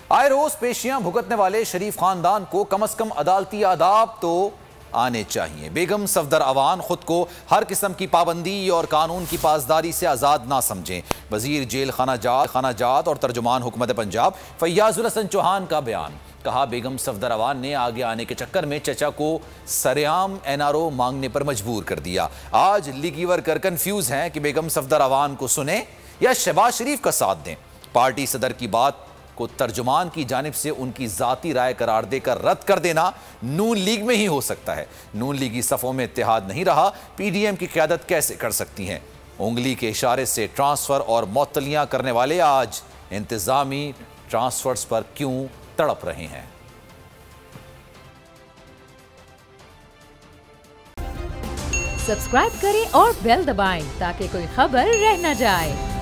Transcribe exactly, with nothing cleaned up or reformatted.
आए रोज पेशियां भुगतने वाले शरीफ खानदान को कम अज कम अदालती आदाब तो आने चाहिए। बेगम सफदर अवान खुद को हर किस्म की पाबंदी और कानून की पासदारी से आज़ाद ना समझें। वजीर जेल खाना जात खाना जात और तर्जुमान हुकूमत पंजाब फैयाजुल हसन चौहान का बयान। कहा, बेगम सफदर अवान ने आगे आने के चक्कर में चचा को सरेआम एन आर ओ मांगने पर मजबूर कर दिया। आज लीगी वर्कर कंफ्यूज हैं कि बेगम सफदर अवान को सुने या शहबाज शरीफ का साथ दें। पार्टी सदर की बात को तर्जुमान की जानिब से उनकी जाती राय करार देकर रद्द कर देना नून लीग में ही हो सकता है। नून लीगी सफ़ों में इत्तेहाद नहीं रहा, पीडीएम की क़यादत कैसे कर सकती हैं। उंगली के इशारे से ट्रांसफ़र और मअतलियां करने वाले आज इंतज़ामी ट्रांसफर्स पर क्यों तड़प रहे हैं। सब्सक्राइब करें और बेल दबाएं ताकि कोई खबर रह न जाए।